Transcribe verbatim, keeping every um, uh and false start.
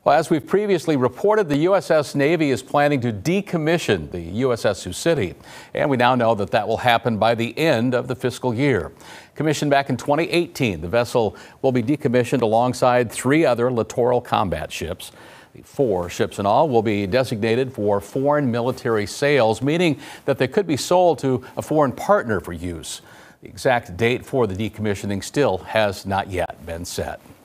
Well, as we've previously reported, the U S S Navy is planning to decommission the U S S Sioux, and we now know that that will happen by the end of the fiscal year. Commissioned back in twenty eighteen, the vessel will be decommissioned alongside three other littoral combat ships. The four ships in all will be designated for foreign military sales, meaning that they could be sold to a foreign partner for use. The exact date for the decommissioning still has not yet been set.